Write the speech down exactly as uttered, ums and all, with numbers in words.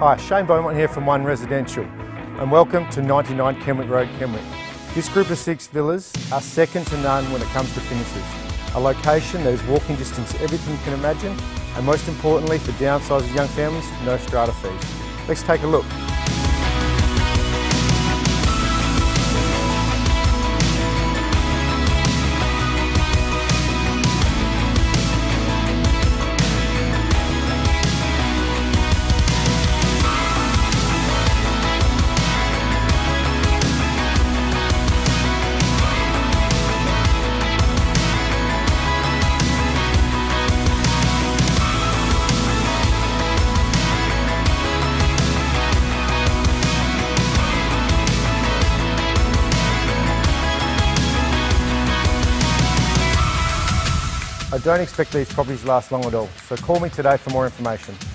Hi, Shane Beaumont here from One Residential, and welcome to ninety-nine Kenwick Road, Kenwick. This group of six villas are second to none when it comes to finishes. A location that is walking distance to everything you can imagine, and most importantly for downsizing young families, no strata fees. Let's take a look. I don't expect these properties to last long at all, so call me today for more information.